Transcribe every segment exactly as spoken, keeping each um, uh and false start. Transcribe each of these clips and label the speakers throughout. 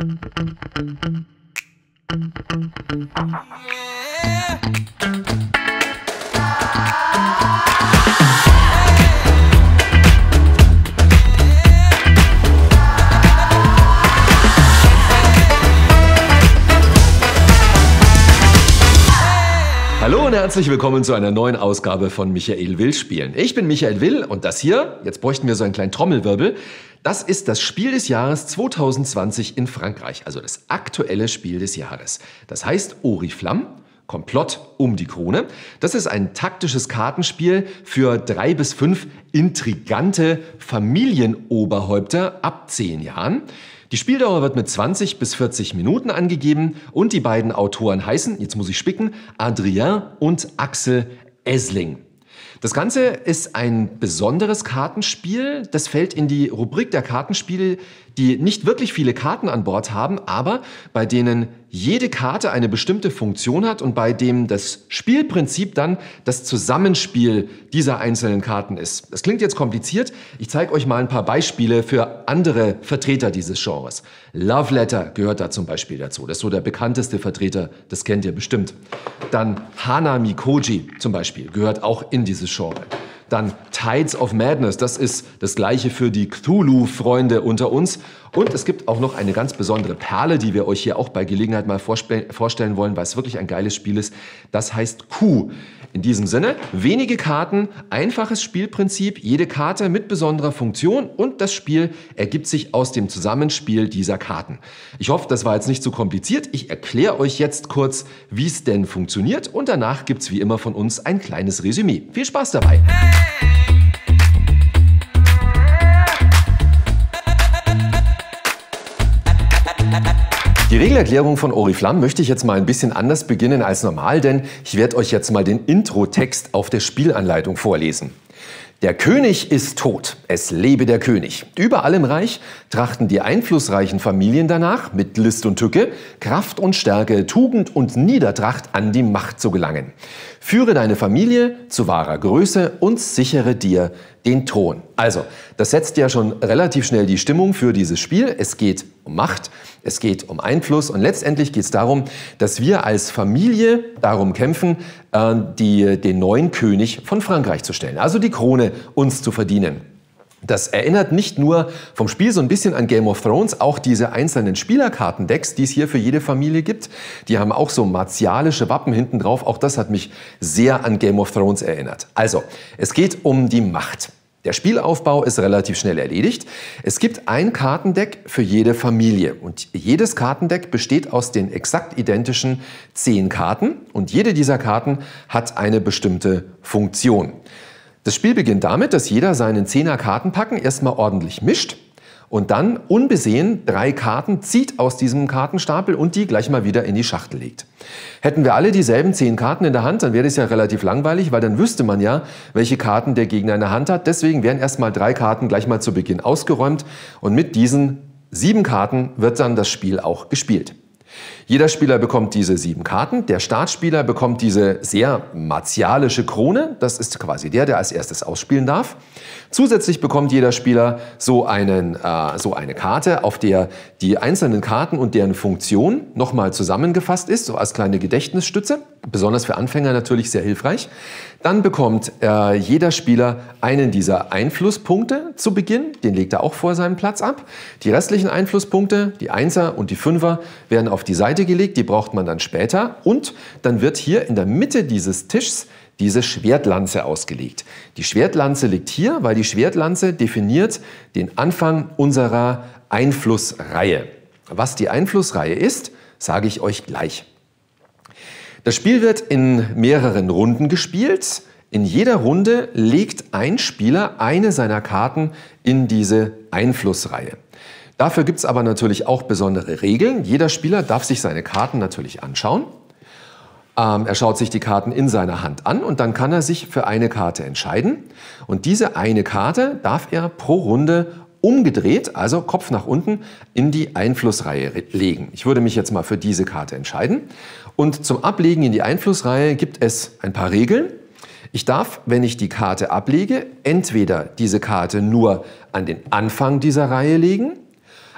Speaker 1: Hallo und herzlich willkommen zu einer neuen Ausgabe von Michael Will spielen. Ich bin Michael Will und das hier, jetzt bräuchten wir so einen kleinen Trommelwirbel, das ist das Spiel des Jahres zwanzig zwanzig in Frankreich, also das aktuelle Spiel des Jahres. Das heißt Oriflamme, Komplott um die Krone. Das ist ein taktisches Kartenspiel für drei bis fünf intrigante Familienoberhäupter ab zehn Jahren. Die Spieldauer wird mit zwanzig bis vierzig Minuten angegeben und die beiden Autoren heißen, jetzt muss ich spicken, Adrien und Axel Esling. Das Ganze ist ein besonderes Kartenspiel. Das fällt in die Rubrik der Kartenspiele, die nicht wirklich viele Karten an Bord haben, aber bei denen jede Karte eine bestimmte Funktion hat und bei dem das Spielprinzip dann das Zusammenspiel dieser einzelnen Karten ist. Das klingt jetzt kompliziert. Ich zeige euch mal ein paar Beispiele für andere Vertreter dieses Genres. Love Letter gehört da zum Beispiel dazu. Das ist so der bekannteste Vertreter, das kennt ihr bestimmt. Dann Hana-Mikoji zum Beispiel gehört auch in dieses Genre. Dann Tides of Madness, das ist das gleiche für die Cthulhu-Freunde unter uns. Und es gibt auch noch eine ganz besondere Perle, die wir euch hier auch bei Gelegenheit mal vorstellen wollen, weil es wirklich ein geiles Spiel ist. Das heißt Coup. In diesem Sinne, wenige Karten, einfaches Spielprinzip, jede Karte mit besonderer Funktion und das Spiel ergibt sich aus dem Zusammenspiel dieser Karten. Ich hoffe, das war jetzt nicht zu kompliziert. Ich erkläre euch jetzt kurz, wie es denn funktioniert und danach gibt es wie immer von uns ein kleines Resümee. Viel Spaß dabei! Die Regelerklärung von Oriflamme möchte ich jetzt mal ein bisschen anders beginnen als normal, denn ich werde euch jetzt mal den Intro-Text auf der Spielanleitung vorlesen. Der König ist tot, es lebe der König. Überall im Reich trachten die einflussreichen Familien danach, mit List und Tücke, Kraft und Stärke, Tugend und Niedertracht an die Macht zu gelangen. Führe deine Familie zu wahrer Größe und sichere dir den Thron. Also, das setzt ja schon relativ schnell die Stimmung für dieses Spiel. Es geht um Macht, es geht um Einfluss und letztendlich geht es darum, dass wir als Familie darum kämpfen, äh, die, den neuen König von Frankreich zu stellen, also die Krone uns zu verdienen. Das erinnert nicht nur vom Spiel so ein bisschen an Game of Thrones, auch diese einzelnen Spielerkartendecks, die es hier für jede Familie gibt. Die haben auch so martialische Wappen hinten drauf. Auch das hat mich sehr an Game of Thrones erinnert. Also, es geht um die Macht. Der Spielaufbau ist relativ schnell erledigt. Es gibt ein Kartendeck für jede Familie und jedes Kartendeck besteht aus den exakt identischen zehn Karten und jede dieser Karten hat eine bestimmte Funktion. Das Spiel beginnt damit, dass jeder seinen zehner Kartenpacken erstmal ordentlich mischt und dann unbesehen drei Karten zieht aus diesem Kartenstapel und die gleich mal wieder in die Schachtel legt. Hätten wir alle dieselben zehn Karten in der Hand, dann wäre das ja relativ langweilig, weil dann wüsste man ja, welche Karten der Gegner in der Hand hat. Deswegen werden erstmal drei Karten gleich mal zu Beginn ausgeräumt und mit diesen sieben Karten wird dann das Spiel auch gespielt. Jeder Spieler bekommt diese sieben Karten. Der Startspieler bekommt diese sehr martialische Krone. Das ist quasi der, der als erstes ausspielen darf. Zusätzlich bekommt jeder Spieler so, einen, äh, so eine Karte, auf der die einzelnen Karten und deren Funktion nochmal zusammengefasst ist, so als kleine Gedächtnisstütze. Besonders für Anfänger natürlich sehr hilfreich. Dann bekommt äh, jeder Spieler einen dieser Einflusspunkte zu Beginn. Den legt er auch vor seinem Platz ab. Die restlichen Einflusspunkte, die Einser und die Fünfer, werden auf die Seite gelegt. Die braucht man dann später. Und dann wird hier in der Mitte dieses Tischs diese Schwertlanze ausgelegt. Die Schwertlanze liegt hier, weil die Schwertlanze definiert den Anfang unserer Einflussreihe. Was die Einflussreihe ist, sage ich euch gleich. Das Spiel wird in mehreren Runden gespielt. In jeder Runde legt ein Spieler eine seiner Karten in diese Einflussreihe. Dafür gibt es aber natürlich auch besondere Regeln. Jeder Spieler darf sich seine Karten natürlich anschauen. Ähm, er schaut sich die Karten in seiner Hand an und dann kann er sich für eine Karte entscheiden. Und diese eine Karte darf er pro Runde umgedreht, also Kopf nach unten, in die Einflussreihe legen. Ich würde mich jetzt mal für diese Karte entscheiden. Und zum Ablegen in die Einflussreihe gibt es ein paar Regeln. Ich darf, wenn ich die Karte ablege, entweder diese Karte nur an den Anfang dieser Reihe legen,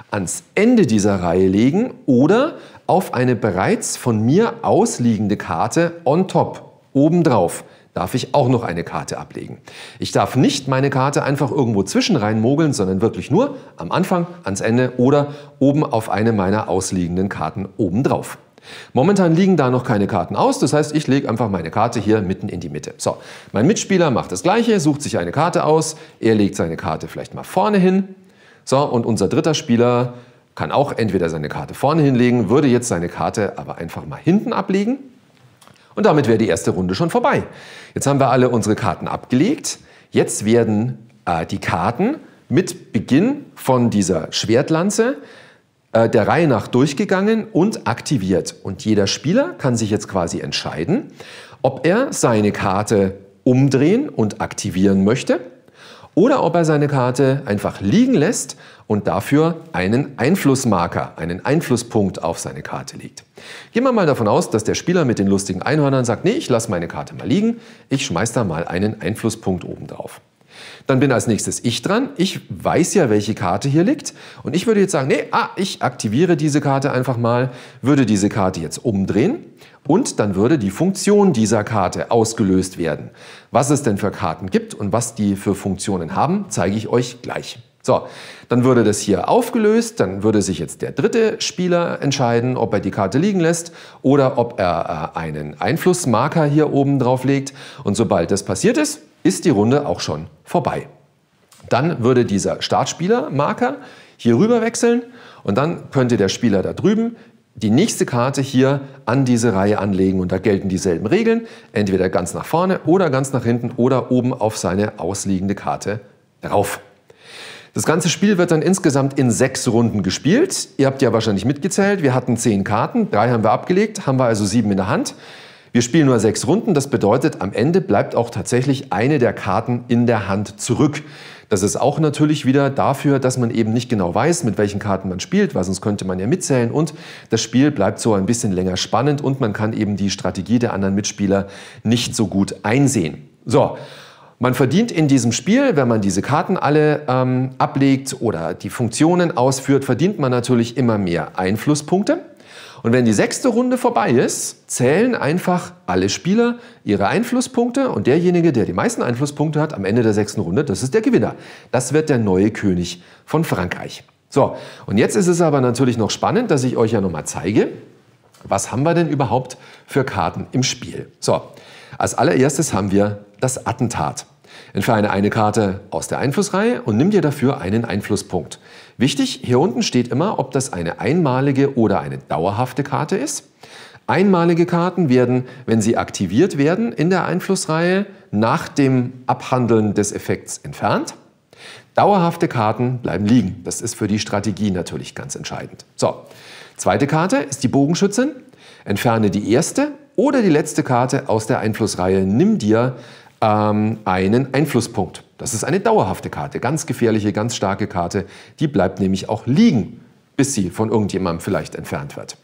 Speaker 1: ans Ende dieser Reihe legen oder auf eine bereits von mir ausliegende Karte on top, obendrauf, darf ich auch noch eine Karte ablegen. Ich darf nicht meine Karte einfach irgendwo zwischen rein mogeln, sondern wirklich nur am Anfang, ans Ende oder oben auf eine meiner ausliegenden Karten obendrauf. Momentan liegen da noch keine Karten aus, das heißt, ich lege einfach meine Karte hier mitten in die Mitte. So, mein Mitspieler macht das Gleiche, sucht sich eine Karte aus, er legt seine Karte vielleicht mal vorne hin. So, und unser dritter Spieler kann auch entweder seine Karte vorne hinlegen, würde jetzt seine Karte aber einfach mal hinten ablegen. Und damit wäre die erste Runde schon vorbei. Jetzt haben wir alle unsere Karten abgelegt. Jetzt werden äh, die Karten mit Beginn von dieser Schwertlanze äh, der Reihe nach durchgegangen und aktiviert. Und jeder Spieler kann sich jetzt quasi entscheiden, ob er seine Karte umdrehen und aktivieren möchte oder ob er seine Karte einfach liegen lässt und dafür einen Einflussmarker, einen Einflusspunkt auf seine Karte legt. Gehen wir mal davon aus, dass der Spieler mit den lustigen Einhörnern sagt, nee, ich lasse meine Karte mal liegen, ich schmeiß da mal einen Einflusspunkt oben drauf. Dann bin als nächstes ich dran. Ich weiß ja, welche Karte hier liegt. Und ich würde jetzt sagen, nee, ah, ich aktiviere diese Karte einfach mal, würde diese Karte jetzt umdrehen und dann würde die Funktion dieser Karte ausgelöst werden. Was es denn für Karten gibt und was die für Funktionen haben, zeige ich euch gleich. So, dann würde das hier aufgelöst, dann würde sich jetzt der dritte Spieler entscheiden, ob er die Karte liegen lässt oder ob er äh, einen Einflussmarker hier oben drauf legt. Und sobald das passiert ist, ist die Runde auch schon vorbei. Dann würde dieser Startspieler-Marker hier rüber wechseln und dann könnte der Spieler da drüben die nächste Karte hier an diese Reihe anlegen und da gelten dieselben Regeln, entweder ganz nach vorne oder ganz nach hinten oder oben auf seine ausliegende Karte drauf. Das ganze Spiel wird dann insgesamt in sechs Runden gespielt. Ihr habt ja wahrscheinlich mitgezählt, wir hatten zehn Karten, drei haben wir abgelegt, haben wir also sieben in der Hand. Wir spielen nur sechs Runden, das bedeutet, am Ende bleibt auch tatsächlich eine der Karten in der Hand zurück. Das ist auch natürlich wieder dafür, dass man eben nicht genau weiß, mit welchen Karten man spielt, weil sonst könnte man ja mitzählen und das Spiel bleibt so ein bisschen länger spannend und man kann eben die Strategie der anderen Mitspieler nicht so gut einsehen. So. Man verdient in diesem Spiel, wenn man diese Karten alle ähm, ablegt oder die Funktionen ausführt, verdient man natürlich immer mehr Einflusspunkte. Und wenn die sechste Runde vorbei ist, zählen einfach alle Spieler ihre Einflusspunkte und derjenige, der die meisten Einflusspunkte hat am Ende der sechsten Runde, das ist der Gewinner. Das wird der neue König von Frankreich. So, und jetzt ist es aber natürlich noch spannend, dass ich euch ja nochmal zeige, was haben wir denn überhaupt für Karten im Spiel. So, als allererstes haben wir das Attentat. Entferne eine Karte aus der Einflussreihe und nimm dir dafür einen Einflusspunkt. Wichtig, hier unten steht immer, ob das eine einmalige oder eine dauerhafte Karte ist. Einmalige Karten werden, wenn sie aktiviert werden, in der Einflussreihe nach dem Abhandeln des Effekts entfernt. Dauerhafte Karten bleiben liegen. Das ist für die Strategie natürlich ganz entscheidend. So, zweite Karte ist die Bogenschützin. Entferne die erste oder die letzte Karte aus der Einflussreihe. Nimm dir ähm, einen Einflusspunkt. Das ist eine dauerhafte Karte, ganz gefährliche, ganz starke Karte. Die bleibt nämlich auch liegen, bis sie von irgendjemandem vielleicht entfernt wird.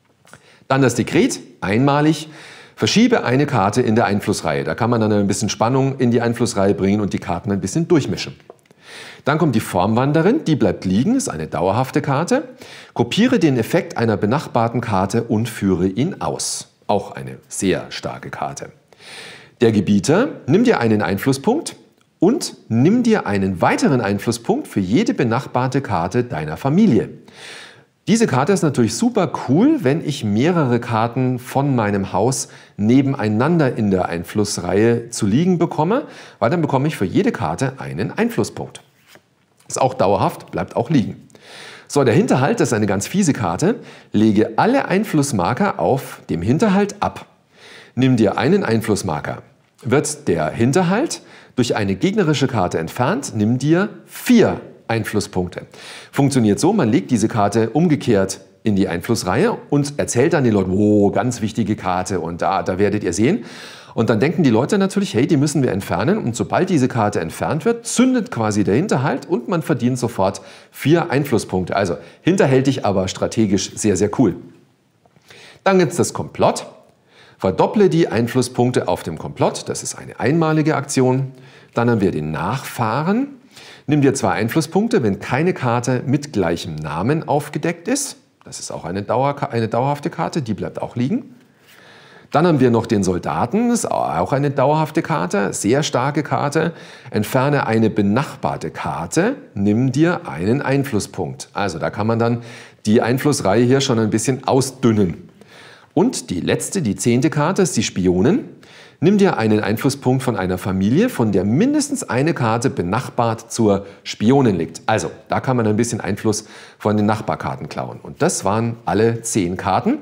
Speaker 1: Dann das Dekret, einmalig. Verschiebe eine Karte in der Einflussreihe. Da kann man dann ein bisschen Spannung in die Einflussreihe bringen und die Karten ein bisschen durchmischen. Dann kommt die Formwanderin, die bleibt liegen, ist eine dauerhafte Karte. Kopiere den Effekt einer benachbarten Karte und führe ihn aus. Auch eine sehr starke Karte. Der Gebieter, nimm dir einen Einflusspunkt und nimm dir einen weiteren Einflusspunkt für jede benachbarte Karte deiner Familie. Diese Karte ist natürlich super cool, wenn ich mehrere Karten von meinem Haus nebeneinander in der Einflussreihe zu liegen bekomme, weil dann bekomme ich für jede Karte einen Einflusspunkt. Ist auch dauerhaft, bleibt auch liegen. So, der Hinterhalt, das ist eine ganz fiese Karte. Lege alle Einflussmarker auf dem Hinterhalt ab. Nimm dir einen Einflussmarker. Wird der Hinterhalt durch eine gegnerische Karte entfernt, nimm dir vier Einflusspunkte. Funktioniert so, man legt diese Karte umgekehrt in die Einflussreihe und erzählt dann den Leuten, oh, ganz wichtige Karte und da, da werdet ihr sehen. Und dann denken die Leute natürlich, hey, die müssen wir entfernen. Und sobald diese Karte entfernt wird, zündet quasi der Hinterhalt und man verdient sofort vier Einflusspunkte. Also hinterhältig, aber strategisch sehr, sehr cool. Dann gibt es das Komplott. Verdopple die Einflusspunkte auf dem Komplott. Das ist eine einmalige Aktion. Dann haben wir den Nachfahren. Nimm dir zwei Einflusspunkte, wenn keine Karte mit gleichem Namen aufgedeckt ist. Das ist auch eine, Dauer, eine dauerhafte Karte, die bleibt auch liegen. Dann haben wir noch den Soldaten, das ist auch eine dauerhafte Karte, sehr starke Karte. Entferne eine benachbarte Karte, nimm dir einen Einflusspunkt. Also da kann man dann die Einflussreihe hier schon ein bisschen ausdünnen. Und die letzte, die zehnte Karte ist die Spionin. Nimm dir einen Einflusspunkt von einer Familie, von der mindestens eine Karte benachbart zur Spionin liegt. Also da kann man ein bisschen Einfluss von den Nachbarkarten klauen. Und das waren alle zehn Karten,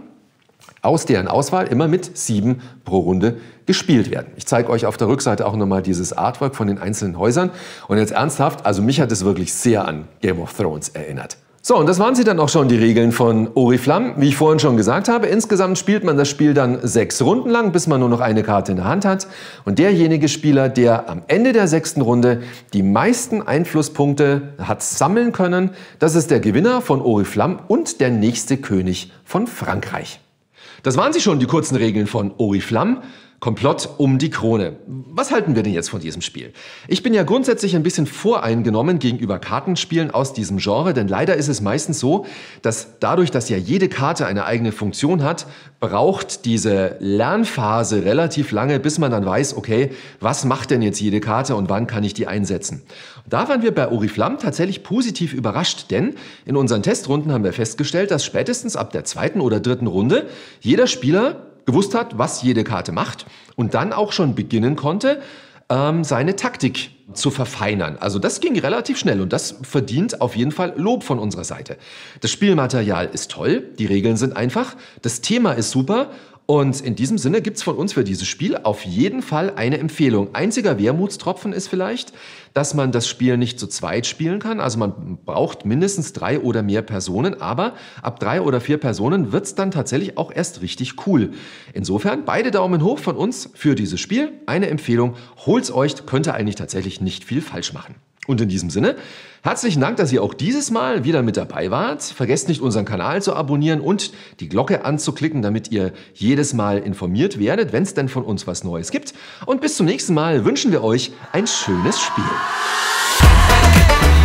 Speaker 1: aus deren Auswahl immer mit sieben pro Runde gespielt werden. Ich zeige euch auf der Rückseite auch nochmal dieses Artwork von den einzelnen Häusern. Und jetzt ernsthaft, also mich hat es wirklich sehr an Game of Thrones erinnert. So, und das waren sie dann auch schon, die Regeln von Oriflamme. Wie ich vorhin schon gesagt habe, insgesamt spielt man das Spiel dann sechs Runden lang, bis man nur noch eine Karte in der Hand hat. Und derjenige Spieler, der am Ende der sechsten Runde die meisten Einflusspunkte hat sammeln können, das ist der Gewinner von Oriflamme und der nächste König von Frankreich. Das waren sie schon, die kurzen Regeln von Oriflamme. Komplott um die Krone. Was halten wir denn jetzt von diesem Spiel? Ich bin ja grundsätzlich ein bisschen voreingenommen gegenüber Kartenspielen aus diesem Genre, denn leider ist es meistens so, dass dadurch, dass ja jede Karte eine eigene Funktion hat, braucht diese Lernphase relativ lange, bis man dann weiß, okay, was macht denn jetzt jede Karte und wann kann ich die einsetzen? Und da waren wir bei Oriflamme tatsächlich positiv überrascht, denn in unseren Testrunden haben wir festgestellt, dass spätestens ab der zweiten oder dritten Runde jeder Spieler gewusst hat, was jede Karte macht und dann auch schon beginnen konnte, ähm, seine Taktik zu verfeinern. Also das ging relativ schnell und das verdient auf jeden Fall Lob von unserer Seite. Das Spielmaterial ist toll, die Regeln sind einfach, das Thema ist super und in diesem Sinne gibt es von uns für dieses Spiel auf jeden Fall eine Empfehlung. Einziger Wermutstropfen ist vielleicht, dass man das Spiel nicht zu zweit spielen kann. Also man braucht mindestens drei oder mehr Personen, aber ab drei oder vier Personen wird es dann tatsächlich auch erst richtig cool. Insofern beide Daumen hoch von uns für dieses Spiel. Eine Empfehlung, holt's euch, könnt ihr eigentlich tatsächlich nicht viel falsch machen. Und in diesem Sinne, herzlichen Dank, dass ihr auch dieses Mal wieder mit dabei wart. Vergesst nicht, unseren Kanal zu abonnieren und die Glocke anzuklicken, damit ihr jedes Mal informiert werdet, wenn es denn von uns was Neues gibt. Und bis zum nächsten Mal wünschen wir euch ein schönes Spiel.